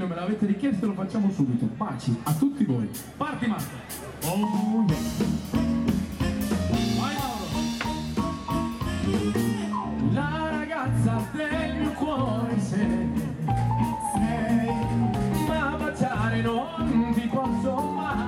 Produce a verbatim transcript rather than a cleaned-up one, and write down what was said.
bacino, me l'avete richiesto, lo facciamo subito. Baci a tutti voi. Parti Master. Oh yeah. Vai Mauro. La ragazza del mio cuore sei, sei, ma baciare non ti posso mai.